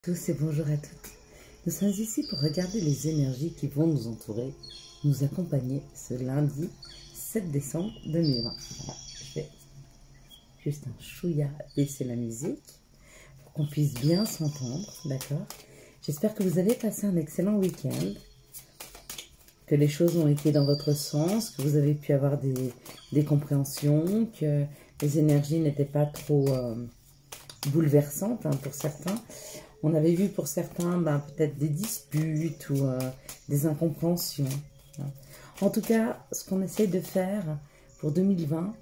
Tous et bonjour à toutes. Nous sommes ici pour regarder les énergies qui vont nous entourer, nous accompagner ce lundi 7 décembre 2020. Voilà, je vais juste un chouïa baisser la musique pour qu'on puisse bien s'entendre, d'accord? J'espère que vous avez passé un excellent week-end, que les choses ont été dans votre sens, que vous avez pu avoir des compréhensions, que les énergies n'étaient pas trop bouleversantes pour certains. On avait vu pour certains peut-être des disputes ou des incompréhensions. En tout cas, ce qu'on essaye de faire pour 2020,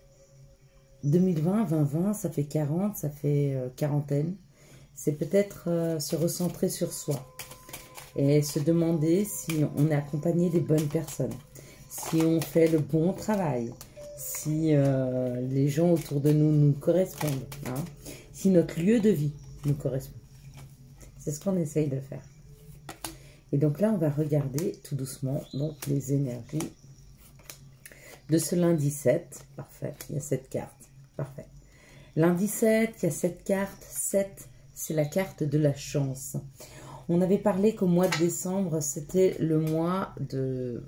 2020, ça fait 40, ça fait quarantaine, c'est peut-être se recentrer sur soi et se demander si on est accompagné des bonnes personnes, si on fait le bon travail, si les gens autour de nous nous correspondent, si notre lieu de vie nous correspond. C'est ce qu'on essaye de faire. Et donc là, on va regarder tout doucement donc les énergies de ce lundi 7. Parfait, il y a 7 cartes. Parfait. Lundi 7, il y a 7 cartes. 7, c'est la carte de la chance. On avait parlé qu'au mois de décembre, c'était le mois de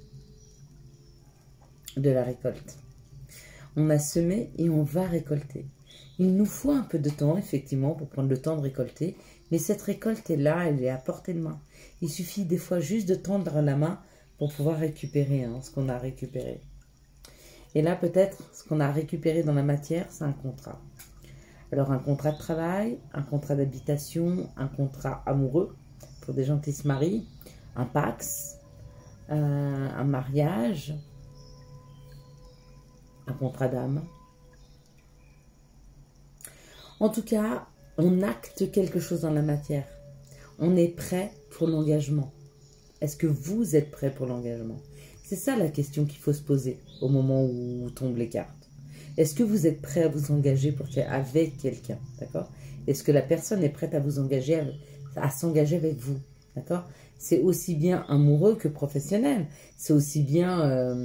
la récolte. On a semé et on va récolter. Il nous faut un peu de temps, effectivement, pour prendre le temps de récolter. Mais cette récolte est là, elle est à portée de main. Il suffit des fois juste de tendre la main pour pouvoir récupérer ce qu'on a récupéré. Et là, peut-être, ce qu'on a récupéré dans la matière, c'est un contrat. Alors, un contrat de travail, un contrat d'habitation, un contrat amoureux, pour des gens qui se marient, un pax, un mariage, un contrat d'âme. En tout cas, on acte quelque chose dans la matière. On est prêt pour l'engagement. Est-ce que vous êtes prêt pour l'engagement? C'est ça la question qu'il faut se poser au moment où tombent les cartes. Est-ce que vous êtes prêt à vous engager avec quelqu'un? D'accord? Est-ce que la personne est prête à vous engager, à s'engager avec vous? D'accord? C'est aussi bien amoureux que professionnel. C'est aussi bien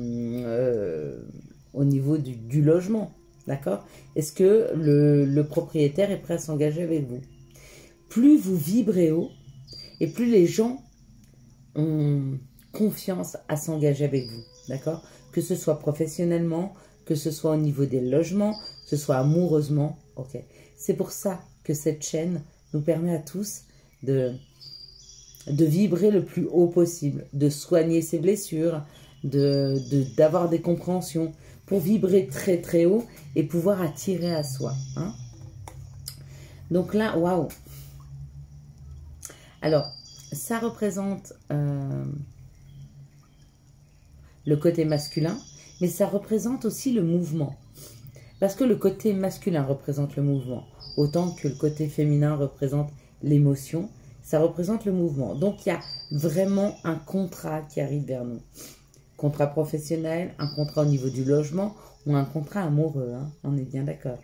au niveau du logement. D'accord? Est-ce que le propriétaire est prêt à s'engager avec vous? Plus vous vibrez haut, et plus les gens ont confiance à s'engager avec vous. D'accord? Que ce soit professionnellement, que ce soit au niveau des logements, que ce soit amoureusement. Ok. C'est pour ça que cette chaîne nous permet à tous de vibrer le plus haut possible, de soigner ses blessures, d'avoir des compréhensions, pour vibrer très très haut et pouvoir attirer à soi. Donc là, waouh! Alors, ça représente le côté masculin, mais ça représente aussi le mouvement. Parce que le côté masculin représente le mouvement, autant que le côté féminin représente l'émotion, ça représente le mouvement. Donc, il y a vraiment un contrat qui arrive vers nous. Contrat professionnel, un contrat au niveau du logement ou un contrat amoureux, on est bien d'accord.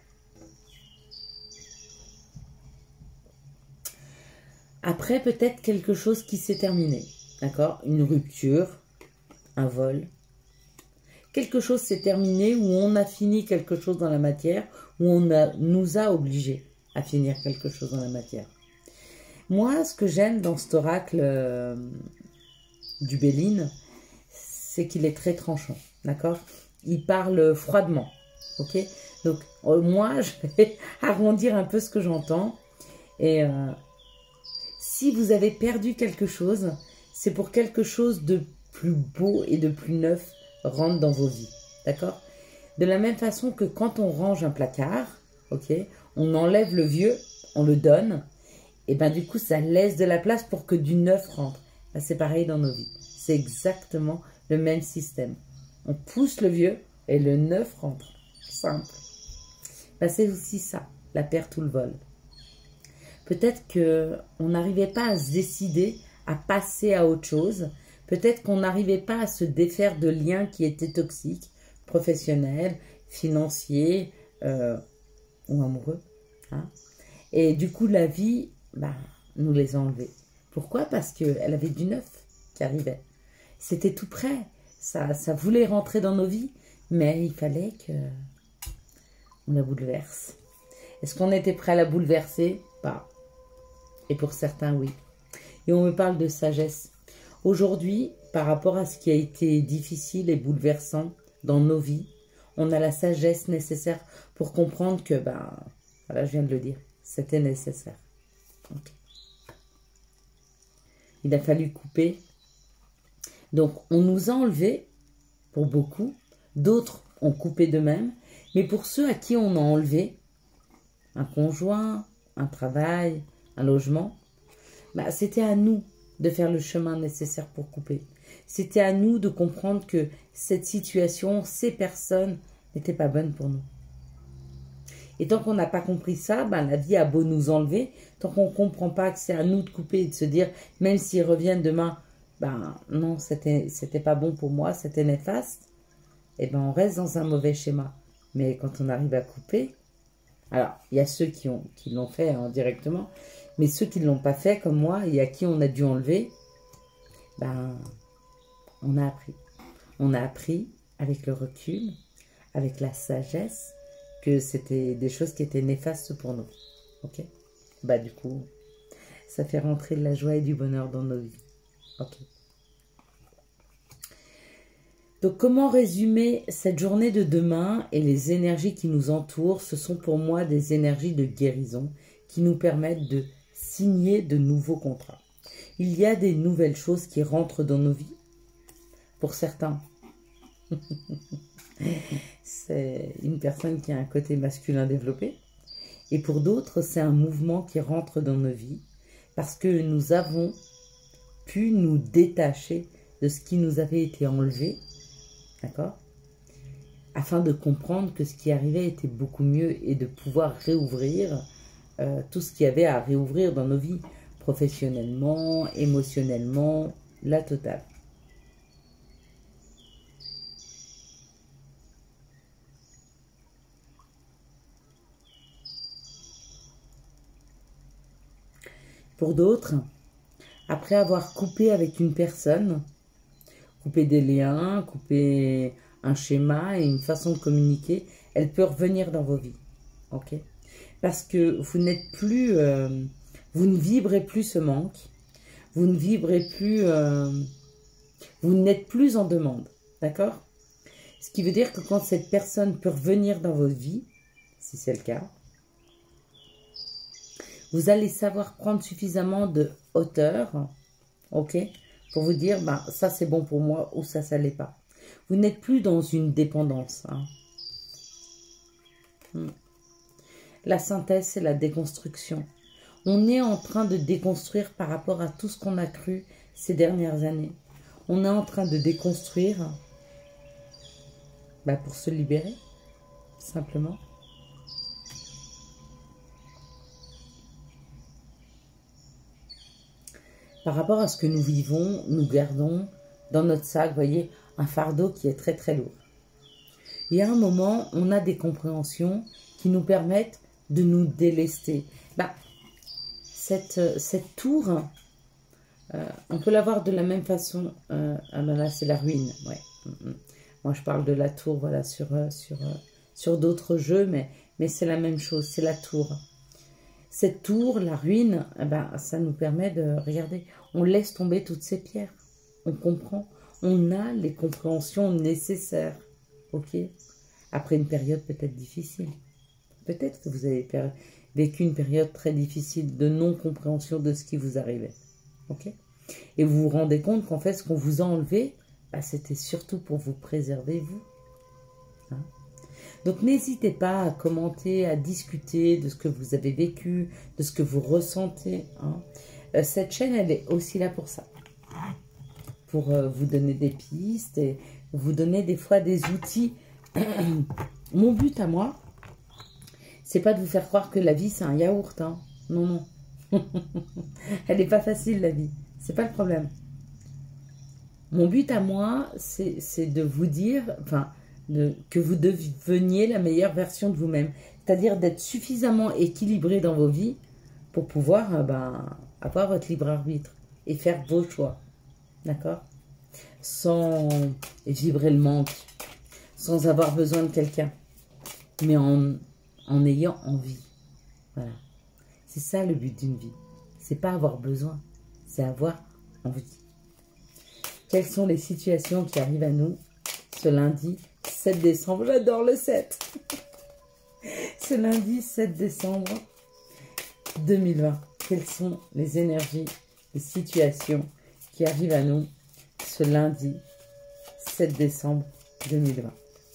Après, peut-être quelque chose qui s'est terminé, d'accord? Une rupture, un vol. Quelque chose s'est terminé où on a fini quelque chose dans la matière, où nous a obligés à finir quelque chose dans la matière. Moi, ce que j'aime dans cet oracle du Béline, c'est qu'il est très tranchant, d'accord? Il parle froidement, ok? Donc, moi, je vais arrondir un peu ce que j'entends. Et si vous avez perdu quelque chose, c'est pour quelque chose de plus beau et de plus neuf rentre dans vos vies, d'accord? De la même façon que quand on range un placard, ok? On enlève le vieux, on le donne, et bien du coup, ça laisse de la place pour que du neuf rentre. Ben, c'est pareil dans nos vies. C'est exactement le même système. On pousse le vieux et le neuf rentre. Simple. Ben, c'est aussi ça, la perte ou le vol. Peut-être qu'on n'arrivait pas à se décider à passer à autre chose. Peut-être qu'on n'arrivait pas à se défaire de liens qui étaient toxiques, professionnels, financiers ou amoureux. Et du coup, la vie nous les a enlevés. Pourquoi? Parce qu'elle avait du neuf qui arrivait. C'était tout près. Ça voulait rentrer dans nos vies, mais il fallait qu'on la bouleverse. Est-ce qu'on était prêt à la bouleverser? Pas. Et pour certains, oui. Et on me parle de sagesse. Aujourd'hui, par rapport à ce qui a été difficile et bouleversant dans nos vies, on a la sagesse nécessaire pour comprendre que, ben, voilà, je viens de le dire, c'était nécessaire. Okay. Il a fallu couper. Donc, on nous a enlevé, pour beaucoup, d'autres ont coupé d'eux-mêmes, mais pour ceux à qui on a enlevé un conjoint, un travail, un logement, bah, c'était à nous de faire le chemin nécessaire pour couper. C'était à nous de comprendre que cette situation, ces personnes n'étaient pas bonnes pour nous. Et tant qu'on n'a pas compris ça, ben, la vie a beau nous enlever, tant qu'on ne comprend pas que c'est à nous de couper et de se dire, même s'ils reviennent demain, ben non, c'était pas bon pour moi, c'était néfaste, et ben on reste dans un mauvais schéma. Mais quand on arrive à couper, alors il y a ceux qui l'ont fait directement, mais ceux qui ne l'ont pas fait comme moi et à qui on a dû enlever, ben on a appris. On a appris avec le recul, avec la sagesse, que c'était des choses qui étaient néfastes pour nous. Ok? Bah du coup, ça fait rentrer de la joie et du bonheur dans nos vies. Ok. Donc comment résumer cette journée de demain et les énergies qui nous entourent? Ce sont pour moi des énergies de guérison qui nous permettent de signer de nouveaux contrats. Il y a des nouvelles choses qui rentrent dans nos vies. Pour certains, c'est une personne qui a un côté masculin développé. Et pour d'autres, c'est un mouvement qui rentre dans nos vies parce que nous avons pu nous détacher de ce qui nous avait été enlevé, d'accord, afin de comprendre que ce qui arrivait était beaucoup mieux et de pouvoir réouvrir tout ce qu'il y avait à réouvrir dans nos vies, professionnellement, émotionnellement, la totale. Pour d'autres, après avoir coupé avec une personne, coupé des liens, coupé un schéma et une façon de communiquer, elle peut revenir dans vos vies. Ok? Parce que vous n'êtes plus, vous ne vibrez plus ce manque, vous ne vibrez plus, vous n'êtes plus en demande. D'accord? Ce qui veut dire que quand cette personne peut revenir dans votre vie, si c'est le cas, vous allez savoir prendre suffisamment de hauteur, ok, pour vous dire, ben, ça c'est bon pour moi ou ça l'est pas. Vous n'êtes plus dans une dépendance. Hein. La synthèse, c'est la déconstruction. On est en train de déconstruire par rapport à tout ce qu'on a cru ces dernières années. On est en train de déconstruire ben, pour se libérer, simplement. Par rapport à ce que nous vivons, nous gardons dans notre sac, vous voyez, un fardeau qui est très très lourd. Et à un moment, on a des compréhensions qui nous permettent de nous délester. Bah, cette tour, on peut la voir de la même façon. Ah ben là, c'est la ruine. Ouais. Moi, je parle de la tour, voilà, sur d'autres jeux, mais c'est la même chose, c'est la tour. Cette tour, la ruine, eh ben, ça nous permet de regarder. On laisse tomber toutes ces pierres. On comprend. On a les compréhensions nécessaires. Ok? Après une période peut-être difficile. Peut-être que vous avez vécu une période très difficile de non-compréhension de ce qui vous arrivait. Ok? Et vous vous rendez compte qu'en fait, ce qu'on vous a enlevé, bah, c'était surtout pour vous préserver, vous. Hein? Donc n'hésitez pas à commenter, à discuter de ce que vous avez vécu, de ce que vous ressentez. Hein. Cette chaîne, elle est aussi là pour ça. Pour vous donner des pistes et vous donner des fois des outils. Mon but à moi, c'est pas de vous faire croire que la vie c'est un yaourt. Hein. Non, non. Elle n'est pas facile la vie. C'est pas le problème. Mon but à moi, c'est de vous dire... enfin, que vous deveniez la meilleure version de vous-même. C'est-à-dire d'être suffisamment équilibré dans vos vies pour pouvoir avoir votre libre arbitre et faire vos choix. D'accord? Sans vibrer le manque, sans avoir besoin de quelqu'un, mais en ayant envie. Voilà. C'est ça le but d'une vie. c'est pas avoir besoin, c'est avoir envie. Quelles sont les situations qui arrivent à nous ce lundi 7 décembre? J'adore le 7. Ce lundi 7 décembre 2020. Quelles sont les énergies, les situations qui arrivent à nous ce lundi 7 décembre 2020?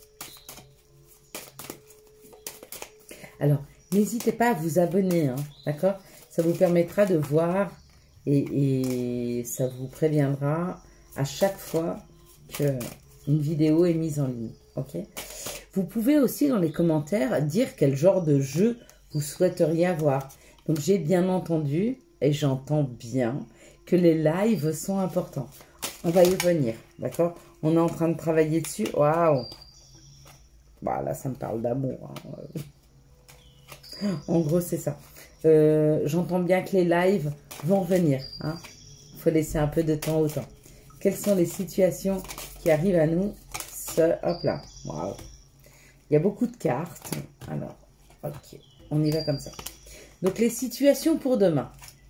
Alors, n'hésitez pas à vous abonner, hein, d'accord? Ça vous permettra de voir et ça vous préviendra à chaque fois qu'une vidéo est mise en ligne, ok? Vous pouvez aussi dans les commentaires dire quel genre de jeu vous souhaiteriez avoir. Donc j'ai bien entendu, et j'entends bien, que les lives sont importants. On va y revenir, d'accord? On est en train de travailler dessus. Waouh! Bah là, ça me parle d'amour. Hein. En gros, c'est ça. J'entends bien que les lives vont venir. Hein. Il faut laisser un peu de temps au temps. Quelles sont les situations qui arrivent à nous? Hop là. Waouh! Il y a beaucoup de cartes. Alors, ok. On y va comme ça. Donc, les situations pour demain.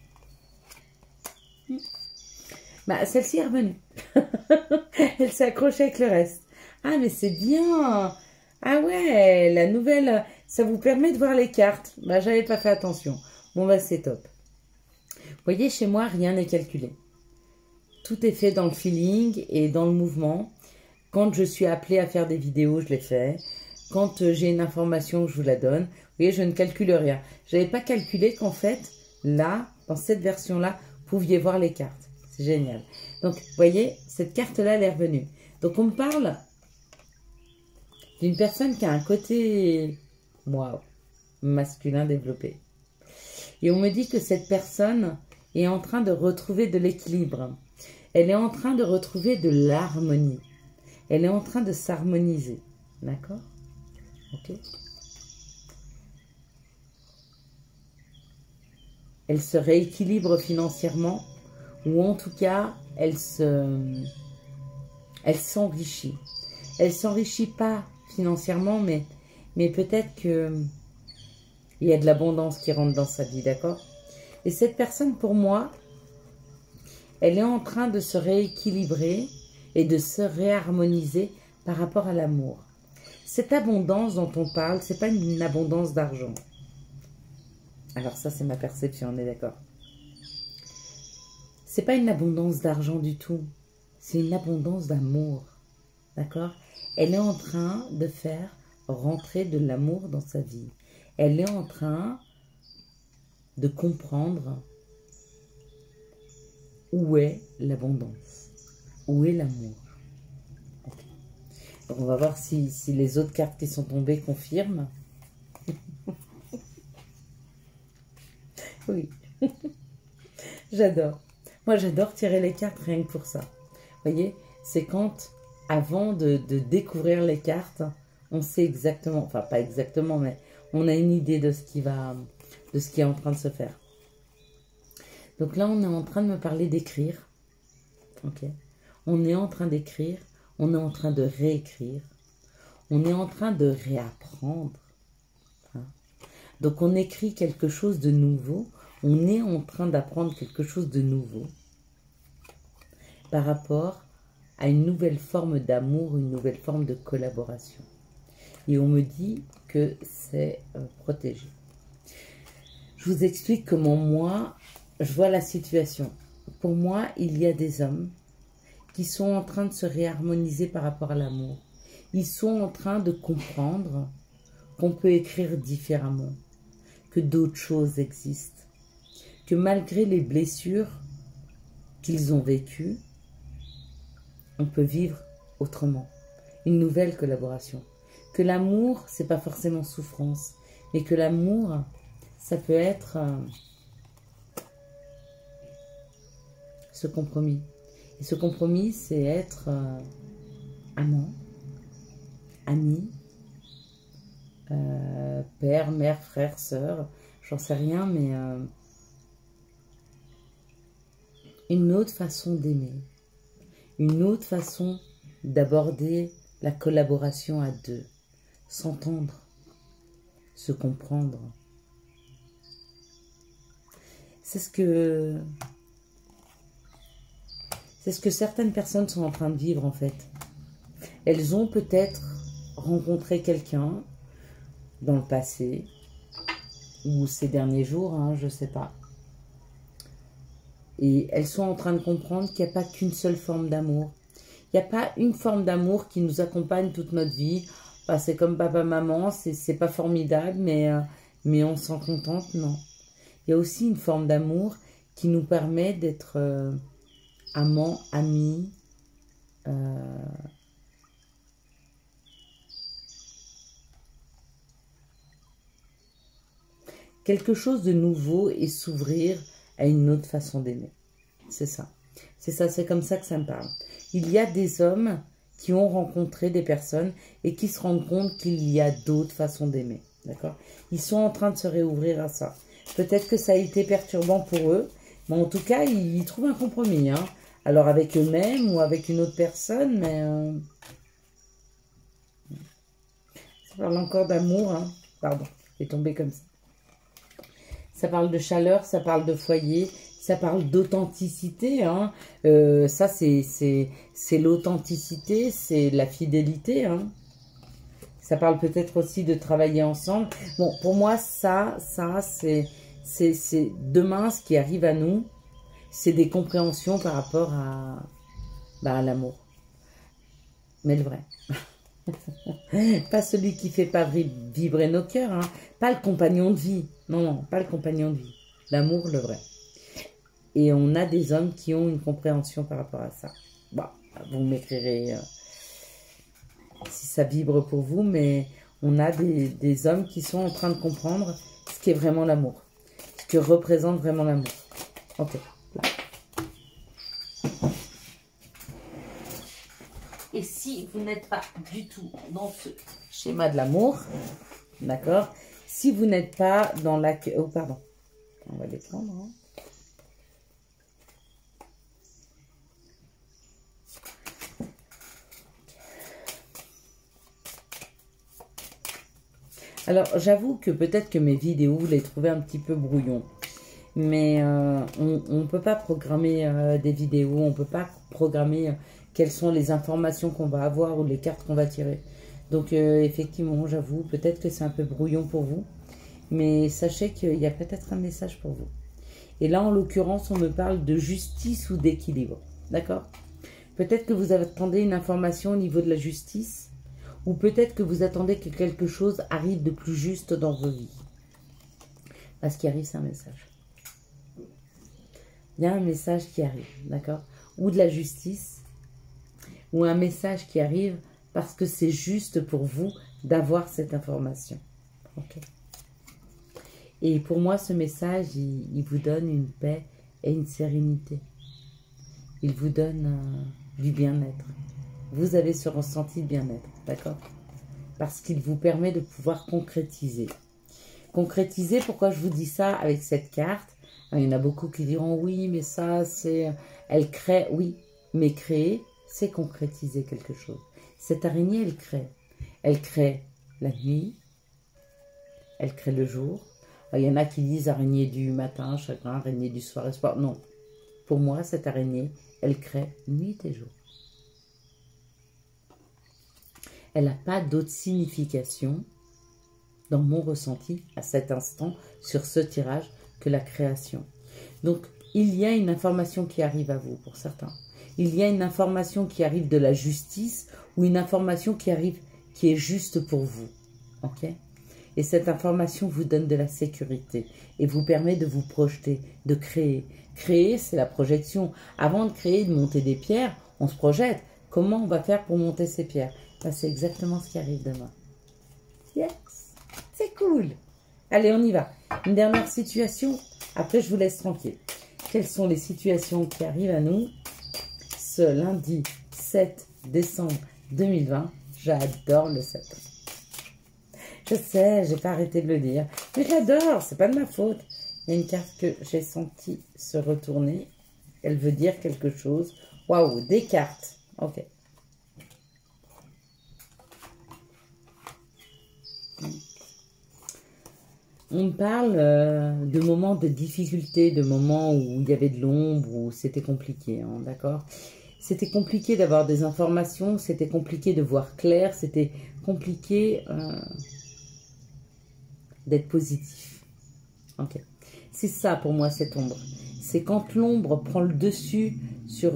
Bah, celle-ci est revenue. Elle s'est accrochée avec le reste. Ah, mais c'est bien. Ah ouais, la nouvelle, ça vous permet de voir les cartes. Bah, j'avais pas fait attention. Bon, bah, c'est top. Vous voyez, chez moi, rien n'est calculé. Tout est fait dans le feeling et dans le mouvement. Quand je suis appelée à faire des vidéos, je les fais. Quand j'ai une information, je vous la donne. Vous voyez, je ne calcule rien. Je n'avais pas calculé qu'en fait, là, dans cette version-là, vous pouviez voir les cartes. C'est génial. Donc, vous voyez, cette carte-là, elle est revenue. Donc, on me parle d'une personne qui a un côté, waouh, masculin développé. Et on me dit que cette personne est en train de retrouver de l'équilibre. Elle est en train de retrouver de l'harmonie. Elle est en train de s'harmoniser. D'accord? Ok. Elle se rééquilibre financièrement, ou en tout cas, elle s'enrichit. Elle s'enrichit pas financièrement, mais peut-être que il y a de l'abondance qui rentre dans sa vie, d'accord? Et cette personne, pour moi, elle est en train de se rééquilibrer et de se réharmoniser par rapport à l'amour. Cette abondance dont on parle, c'est pas une abondance d'argent. Alors ça, c'est ma perception, on est d'accord. C'est pas une abondance d'argent du tout. C'est une abondance d'amour. D'accord? Elle est en train de faire rentrer de l'amour dans sa vie. Elle est en train de comprendre où est l'abondance, où est l'amour. Okay. Donc on va voir si les autres cartes qui sont tombées confirment. Oui, j'adore. Moi, j'adore tirer les cartes rien que pour ça. Vous voyez, c'est quand, avant de découvrir les cartes, on sait exactement, enfin pas exactement, mais on a une idée de ce qui est en train de se faire. Donc là, on est en train de me parler d'écrire. Ok. On est en train d'écrire, on est en train de réécrire, on est en train de réapprendre. Hein. Donc on écrit quelque chose de nouveau, on est en train d'apprendre quelque chose de nouveau par rapport à une nouvelle forme d'amour, une nouvelle forme de collaboration. Et on me dit que c'est protégé. Je vous explique comment moi, je vois la situation. Pour moi, il y a des hommes qui sont en train de se réharmoniser par rapport à l'amour. Ils sont en train de comprendre qu'on peut écrire différemment, que d'autres choses existent, que malgré les blessures qu'ils ont vécues, on peut vivre autrement, une nouvelle collaboration. Que l'amour, c'est pas forcément souffrance, mais que l'amour, ça peut être ce compromis. Et ce compromis, c'est être amant, ami, père, mère, frère, sœur, j'en sais rien, mais une autre façon d'aimer, une autre façon d'aborder la collaboration à deux, s'entendre, se comprendre. C'est ce que certaines personnes sont en train de vivre en fait. Elles ont peut-être rencontré quelqu'un dans le passé ou ces derniers jours, hein, je ne sais pas. Et elles sont en train de comprendre qu'il n'y a pas qu'une seule forme d'amour. Il n'y a pas une forme d'amour qui nous accompagne toute notre vie. Bah, c'est comme papa-maman, c'est pas formidable, mais on s'en contente, non. Il y a aussi une forme d'amour qui nous permet d'être amants, amis, quelque chose de nouveau et s'ouvrir à une autre façon d'aimer. C'est ça. C'est ça, c'est comme ça que ça me parle. Il y a des hommes qui ont rencontré des personnes et qui se rendent compte qu'il y a d'autres façons d'aimer. D'accord? Ils sont en train de se réouvrir à ça. Peut-être que ça a été perturbant pour eux, mais en tout cas, ils trouvent un compromis. Hein. Alors avec eux-mêmes ou avec une autre personne, mais... Ça parle encore d'amour. Hein. Pardon, j'ai tombé comme ça. Ça parle de chaleur, ça parle de foyer, ça parle d'authenticité. Hein. Ça, c'est l'authenticité, c'est la fidélité. Hein. Ça parle peut-être aussi de travailler ensemble. Bon, pour moi, ça c'est demain, ce qui arrive à nous, c'est des compréhensions par rapport à l'amour. Mais le vrai. Pas celui qui fait pas vibrer nos cœurs, hein. Pas le compagnon de vie. Non, pas le compagnon de vie. L'amour, le vrai. Et on a des hommes qui ont une compréhension par rapport à ça. Bon, vous m'écrirez si ça vibre pour vous, mais on a des hommes qui sont en train de comprendre ce qu'est vraiment l'amour. Ce que représente vraiment l'amour. Ok, là. Et si vous n'êtes pas du tout dans ce schéma de l'amour, d'accord? Si vous n'êtes pas dans la... Oh, pardon. On va les prendre. Hein. Alors, j'avoue que peut-être que mes vidéos, vous les trouvez un petit peu brouillons. Mais on ne peut pas programmer des vidéos, on ne peut pas programmer quelles sont les informations qu'on va avoir ou les cartes qu'on va tirer. Donc, effectivement, j'avoue, peut-être que c'est un peu brouillon pour vous. Mais sachez qu'il y a peut-être un message pour vous. Et là, en l'occurrence, on me parle de justice ou d'équilibre. D'accord? Peut-être que vous attendez une information au niveau de la justice. Ou peut-être que vous attendez que quelque chose arrive de plus juste dans vos vies. Parce qu'il arrive, c'est un message. Il y a un message qui arrive, d'accord? Ou de la justice, ou un message qui arrive parce que c'est juste pour vous d'avoir cette information. Ok? Et pour moi, ce message, il vous donne une paix et une sérénité. Il vous donne du bien-être. Vous avez ce ressenti de bien-être, d'accord? Parce qu'il vous permet de pouvoir concrétiser. Concrétiser, pourquoi je vous dis ça avec cette carte? Il y en a beaucoup qui diront oui, mais ça, c'est... Elle crée, oui, mais créer, c'est concrétiser quelque chose. Cette araignée, elle crée. Elle crée la nuit, elle crée le jour. Alors, il y en a qui disent araignée du matin, chagrin, araignée du soir, espoir. Non, pour moi, cette araignée, elle crée nuit et jour. Elle n'a pas d'autre signification dans mon ressenti à cet instant sur ce tirage que la création. Donc, il y a une information qui arrive à vous pour certains. Il y a une information qui arrive de la justice ou une information qui arrive qui est juste pour vous. Ok? Et cette information vous donne de la sécurité et vous permet de vous projeter, de créer. Créer, c'est la projection. Avant de créer, de monter des pierres, on se projette. Comment on va faire pour monter ces pierres? Ben, c'est exactement ce qui arrive demain. Yes! C'est cool! Allez, on y va. Une dernière situation. Après, je vous laisse tranquille. Quelles sont les situations qui arrivent à nous ce lundi 7 décembre 2020? J'adore le 7. Je sais, j'ai pas arrêté de le dire. Mais j'adore, c'est pas de ma faute. Il y a une carte que j'ai sentie se retourner. Elle veut dire quelque chose. Waouh, des cartes. Ok. On me parle de moments de difficulté, de moments où il y avait de l'ombre, où c'était compliqué, hein, d'accord? C'était compliqué d'avoir des informations, c'était compliqué de voir clair, c'était compliqué d'être positif. Ok. C'est ça pour moi cette ombre. C'est quand l'ombre prend le dessus sur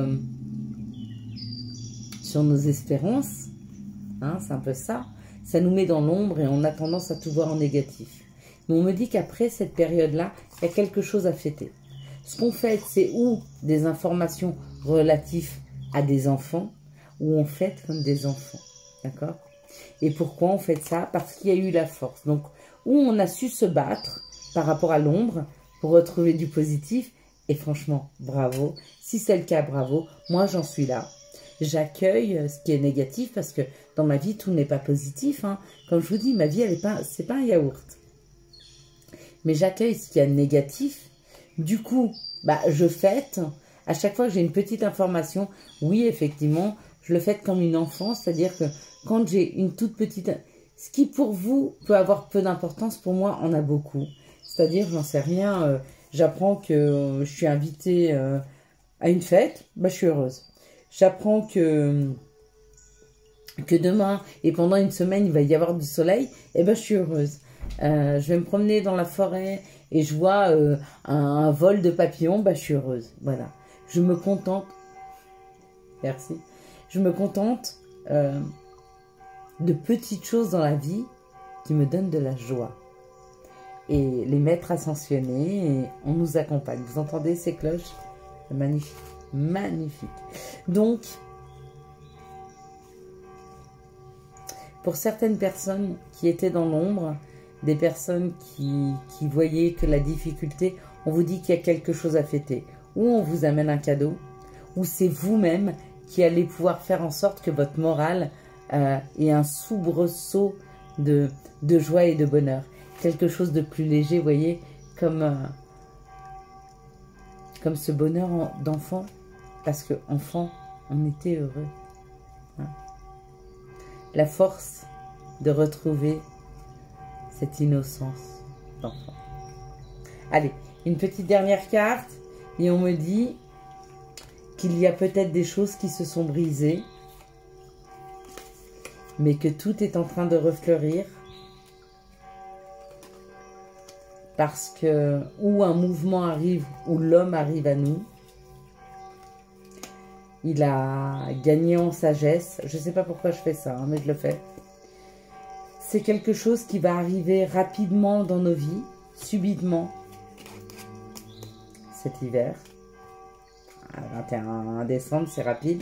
nos espérances, hein, c'est un peu ça. Ça nous met dans l'ombre et on a tendance à tout voir en négatif. Mais on me dit qu'après cette période-là, il y a quelque chose à fêter. Ce qu'on fête, c'est ou des informations relatives à des enfants, ou on fête comme des enfants. D'accord? Et pourquoi on fait ça? Parce qu'il y a eu la force. Donc, où on a su se battre par rapport à l'ombre pour retrouver du positif. Et franchement, bravo. Si c'est le cas, bravo. Moi, j'en suis là. J'accueille ce qui est négatif parce que dans ma vie, tout n'est pas positif. Hein. Comme je vous dis, ma vie, c'est pas un yaourt. Mais j'accueille ce qui est négatif. Du coup, bah, je fête. À chaque fois que j'ai une petite information, oui, effectivement, je le fête comme une enfant. C'est-à-dire que quand j'ai une toute petite... Ce qui pour vous peut avoir peu d'importance, pour moi, en a beaucoup. C'est-à-dire, j'en sais rien, j'apprends que je suis invitée à une fête, bah, je suis heureuse. J'apprends que demain et pendant une semaine, il va y avoir du soleil, et ben, je suis heureuse. Je vais me promener dans la forêt et je vois un vol de papillons, bah, je suis heureuse. Voilà. Je me contente. Merci. Je me contente de petites choses dans la vie qui me donnent de la joie. Et les maîtres ascensionnés, et on nous accompagne. Vous entendez ces cloches? Magnifique. Magnifique. Donc, pour certaines personnes qui étaient dans l'ombre, des personnes qui voyaient que la difficulté, on vous dit qu'il y a quelque chose à fêter. Ou on vous amène un cadeau, ou c'est vous-même qui allez pouvoir faire en sorte que votre morale ait un soubresaut de joie et de bonheur. Quelque chose de plus léger, vous voyez, comme ce bonheur d'enfant, parce que enfant, on était heureux. Hein. La force de retrouver cette innocence d'enfant. Allez, une petite dernière carte, et on me dit qu'il y a peut-être des choses qui se sont brisées, mais que tout est en train de refleurir. Parce que, où un mouvement arrive, où l'homme arrive à nous, il a gagné en sagesse. Je ne sais pas pourquoi je fais ça, hein, mais je le fais. C'est quelque chose qui va arriver rapidement dans nos vies, subitement, cet hiver. À 21 décembre, c'est rapide.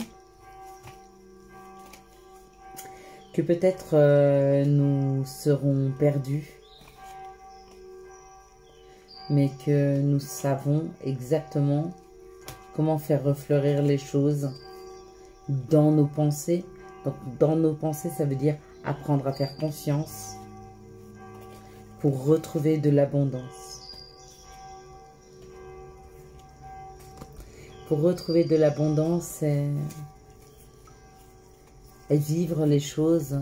Que peut-être nous serons perdus, mais que nous savons exactement comment faire refleurir les choses dans nos pensées. Donc, dans nos pensées, ça veut dire apprendre à faire confiance pour retrouver de l'abondance. Pour retrouver de l'abondance et vivre les choses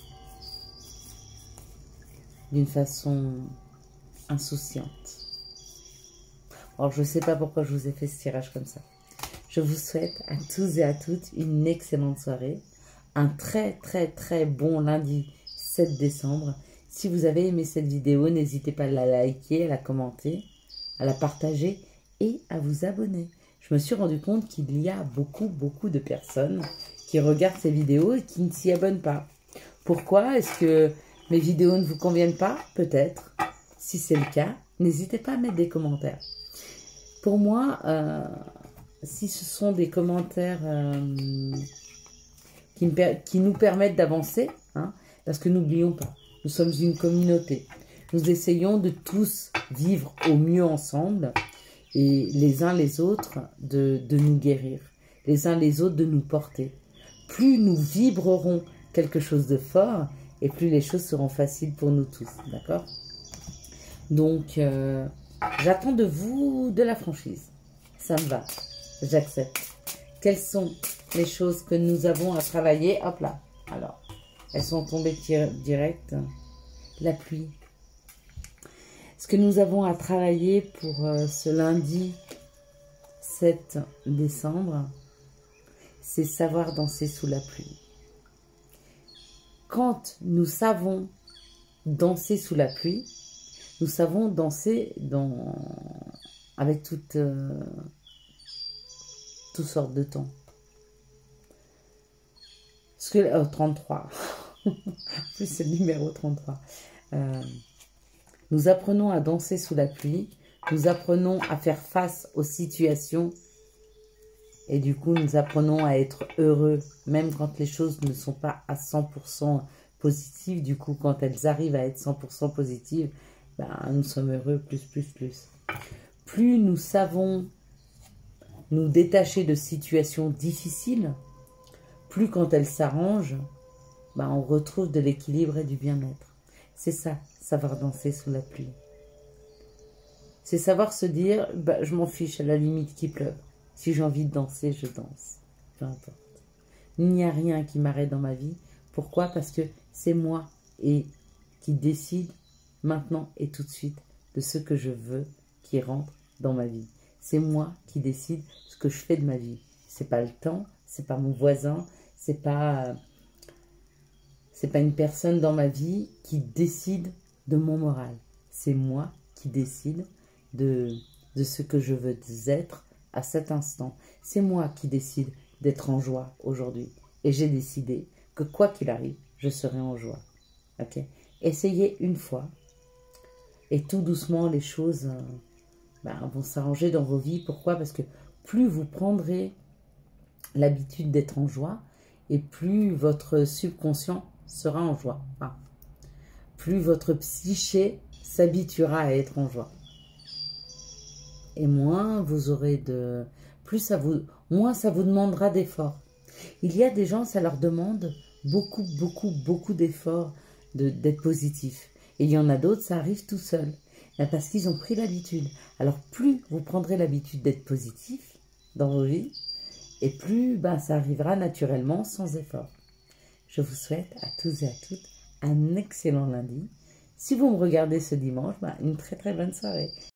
d'une façon insouciante. Alors, je ne sais pas pourquoi je vous ai fait ce tirage comme ça. Je vous souhaite à tous et à toutes une excellente soirée. Un très très très bon lundi 7 décembre. Si vous avez aimé cette vidéo, n'hésitez pas à la liker, à la commenter, à la partager et à vous abonner. Je me suis rendu compte qu'il y a beaucoup de personnes qui regardent ces vidéos et qui ne s'y abonnent pas. Pourquoi? Est-ce que mes vidéos ne vous conviennent pas? Peut-être. Si c'est le cas, n'hésitez pas à mettre des commentaires. Pour moi, si ce sont des commentaires qui nous permettent d'avancer, hein, parce que n'oublions pas, nous sommes une communauté. Nous essayons de tous vivre au mieux ensemble et les uns les autres de nous guérir, les uns les autres de nous porter. Plus nous vibrerons quelque chose de fort et plus les choses seront faciles pour nous tous, d'accord? Donc, j'attends de vous de la franchise. Ça me va. J'accepte. Quelles sont les choses que nous avons à travailler? Hop là. Alors, elles sont tombées direct. La pluie. que nous avons à travailler pour ce lundi 7 décembre, c'est savoir danser sous la pluie. Quand nous savons danser sous la pluie, nous savons danser avec toutes sortes de temps. Parce que 33, en plus c'est le numéro 33. Nous apprenons à danser sous la pluie, nous apprenons à faire face aux situations et du coup nous apprenons à être heureux, même quand les choses ne sont pas à 100% positives. Du coup, quand elles arrivent à être 100% positives, nous sommes heureux plus. Plus nous savons nous détacher de situations difficiles, plus quand elles s'arrangent, on retrouve de l'équilibre et du bien-être. C'est ça, savoir danser sous la pluie. C'est savoir se dire, je m'en fiche, à la limite qu'il pleuve. Si j'ai envie de danser, je danse. Peu importe. Il n'y a rien qui m'arrête dans ma vie. Pourquoi? Parce que c'est moi qui décide maintenant et tout de suite de ce que je veux qui rentre dans ma vie. C'est moi qui décide ce que je fais de ma vie. C'est pas le temps, c'est pas mon voisin, c'est pas une personne dans ma vie qui décide de mon moral. C'est moi qui décide de ce que je veux être à cet instant. C'est moi qui décide d'être en joie aujourd'hui. Et j'ai décidé que quoi qu'il arrive, je serai en joie. Ok? Essayez une fois. Et tout doucement, les choses vont s'arranger dans vos vies. Pourquoi? Parce que plus vous prendrez l'habitude d'être en joie, et plus votre subconscient sera en joie. Plus votre psyché s'habituera à être en joie. Et moins vous aurez moins ça vous demandera d'efforts. Il y a des gens, ça leur demande beaucoup d'efforts d'être positif. Et il y en a d'autres, ça arrive tout seul. Parce qu'ils ont pris l'habitude. Alors plus vous prendrez l'habitude d'être positif dans vos vies, et plus ça arrivera naturellement sans effort. Je vous souhaite à tous et à toutes un excellent lundi. Si vous me regardez ce dimanche, une très bonne soirée.